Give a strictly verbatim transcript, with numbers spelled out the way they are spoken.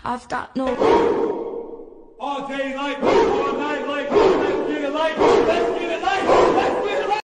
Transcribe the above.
I've got no. All day like, all night like, all night, get it like.